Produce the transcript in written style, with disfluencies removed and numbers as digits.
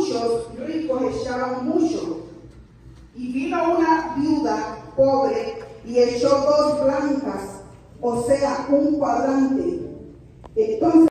muchos ricos echaban mucho. Y vino una viuda pobre y echó 2 blancas, o sea, un cuadrante. Entonces